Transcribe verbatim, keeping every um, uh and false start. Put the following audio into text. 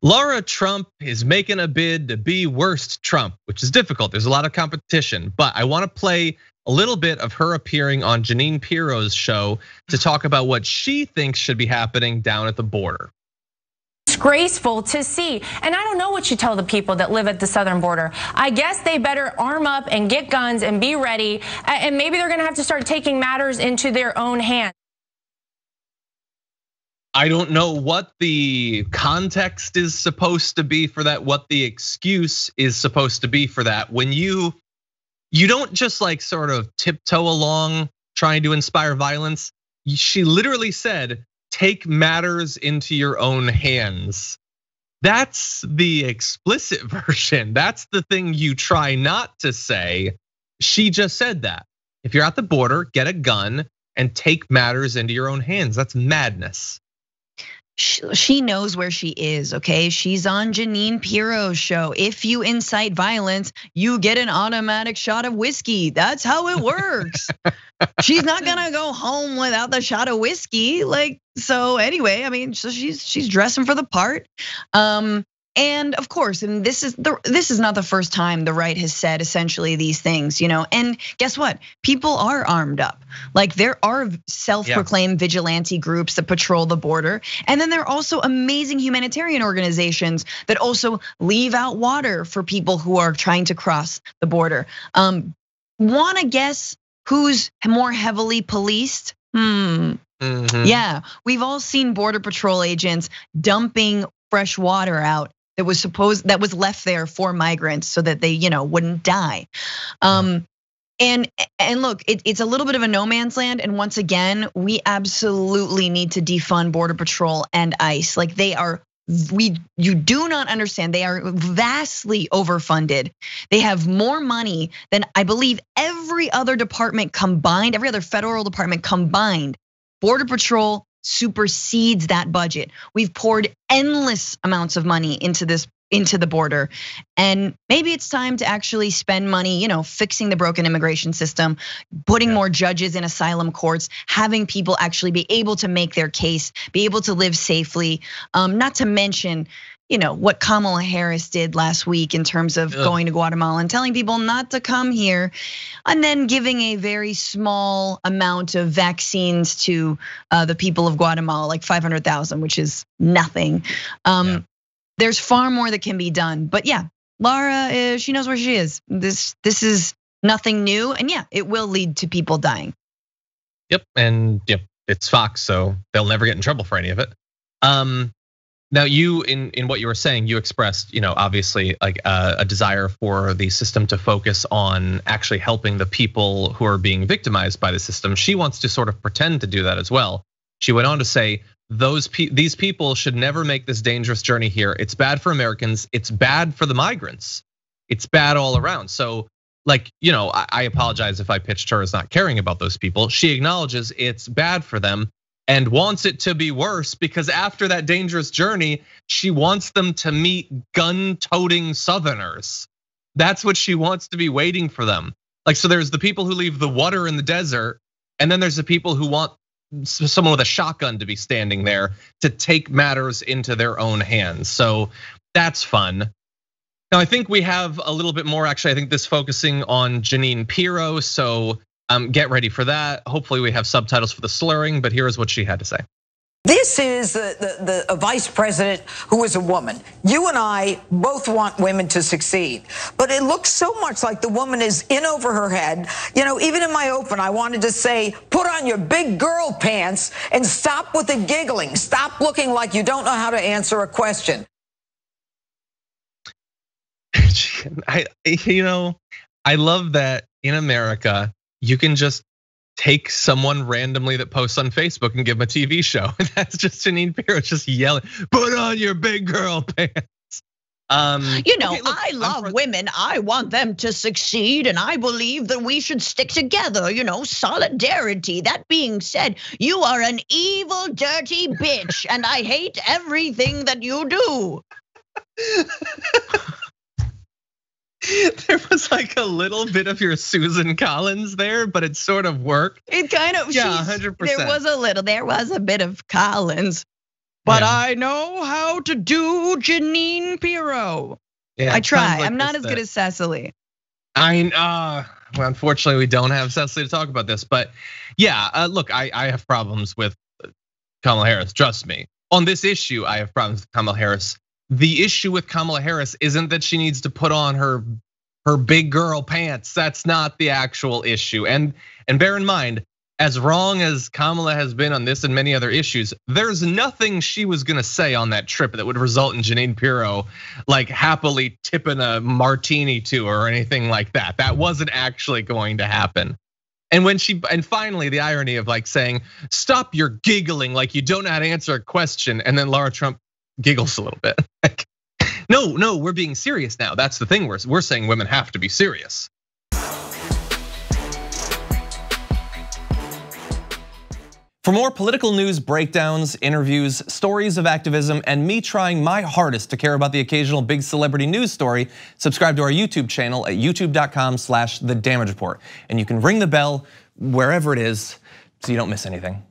Lara Trump is making a bid to be worst Trump, which is difficult. There's a lot of competition, but I want to play a little bit of her appearing on Jeanine Pirro's show to talk about what she thinks should be happening down at the border. Disgraceful to see. And I don't know what you tell the people that live at the southern border. I guess they better arm up and get guns and be ready. And maybe they're gonna have to start taking matters into their own hands. I don't know what the context is supposed to be for that, what the excuse is supposed to be for that. When you, you don't just like sort of tiptoe along trying to inspire violence. She literally said, take matters into your own hands. That's the explicit version. That's the thing you try not to say. She just said that. If you're at the border, get a gun and take matters into your own hands. That's madness. She knows where she is, okay? She's on Jeanine Pirro's show. If you incite violence, you get an automatic shot of whiskey. That's how it works. She's not gonna go home without the shot of whiskey. Like, so anyway, I mean, so she's she's dressing for the part. Um, and of course, and this is the this is not the first time the right has said essentially these things, you know. And guess what? People are armed up. Like there are self-proclaimed yeah. vigilante groups that patrol the border, and then there are also amazing humanitarian organizations that also leave out water for people who are trying to cross the border. Um, wanna guess who's more heavily policed? Hmm. Mm-hmm. Yeah, we've all seen Border Patrol agents dumping fresh water out that was supposed that was left there for migrants so that they, you know, wouldn't die. Um, and and look, it, it's a little bit of a no man's land. And once again, we absolutely need to defund Border Patrol and ICE. Like they are, we you do not understand. They are vastly overfunded. They have more money than I believe every other department combined, every other federal department combined. Border Patrol supersedes that budget. We've poured endless amounts of money into this, into the border. And maybe it's time to actually spend money, you know, fixing the broken immigration system, putting yeah. more judges in asylum courts, having people actually be able to make their case, be able to live safely. Um, not to mention, you know, what Kamala Harris did last week in terms of Ugh. going to Guatemala and telling people not to come here, and then giving a very small amount of vaccines to the people of Guatemala, like five hundred thousand, which is nothing. Um, yeah. There's far more that can be done, but yeah, Lara, she knows where she is. This this is nothing new, and yeah, it will lead to people dying. Yep, and yep, it's Fox, so they'll never get in trouble for any of it. Um. Now, you in in what you were saying, you expressed, you know, obviously like a, a desire for the system to focus on actually helping the people who are being victimized by the system. She wants to sort of pretend to do that as well. She went on to say, those pe- these people should never make this dangerous journey here. It's bad for Americans. It's bad for the migrants. It's bad all around. So, like, you know, I, I apologize if I pitched her as not caring about those people. She acknowledges it's bad for them and wants it to be worse because after that dangerous journey, she wants them to meet gun-toting Southerners. That's what she wants to be waiting for them. Like, so there's the people who leave the water in the desert, and then there's the people who want someone with a shotgun to be standing there to take matters into their own hands. So that's fun. Now, I think we have a little bit more, actually, I think this focusing on Jeanine Pirro, so Um, get ready for that. Hopefully we have subtitles for the slurring, but here is what she had to say. This is the, the, the a vice president who is a woman. You and I both want women to succeed, but it looks so much like the woman is in over her head. You know, even in my open, I wanted to say, put on your big girl pants and stop with the giggling. Stop looking like you don't know how to answer a question. I, you know, I love that in America, you can just take someone randomly that posts on Facebook and give them a T V show. That's just Jeanine Pirro just yelling, put on your big girl pants. Um, you know, okay, look, I love women. I want them to succeed, and I believe that we should stick together, you know, solidarity. That being said, you are an evil, dirty bitch, and I hate everything that you do. There was like a little bit of your Susan Collins there, but it sort of worked. It kind of, yeah, one hundred percent. There was a little, there was a bit of Collins. but yeah. I know how to do Jeanine Pirro. Yeah, I try. like I'm not as that. good as Cecily. I uh, well, unfortunately, we don't have Cecily to talk about this, but yeah, uh, look, I, I have problems with Kamala Harris. Trust me. On this issue, I have problems with Kamala Harris. The issue with Kamala Harris isn't that she needs to put on her her big girl pants. That's not the actual issue. And and bear in mind, as wrong as Kamala has been on this and many other issues, there's nothing she was gonna say on that trip that would result in Jeanine Pirro like happily tipping a martini to her or anything like that. That wasn't actually going to happen. And when she, and finally the irony of like saying, stop your giggling like you don't know how to answer a question. And then Lara Trump giggles a little bit. no, no, we're being serious now. That's the thing, we're, we're saying women have to be serious. For more political news breakdowns, interviews, stories of activism, and me trying my hardest to care about the occasional big celebrity news story, subscribe to our YouTube channel at youtube dot com slash the damage report. And you can ring the bell wherever it is so you don't miss anything.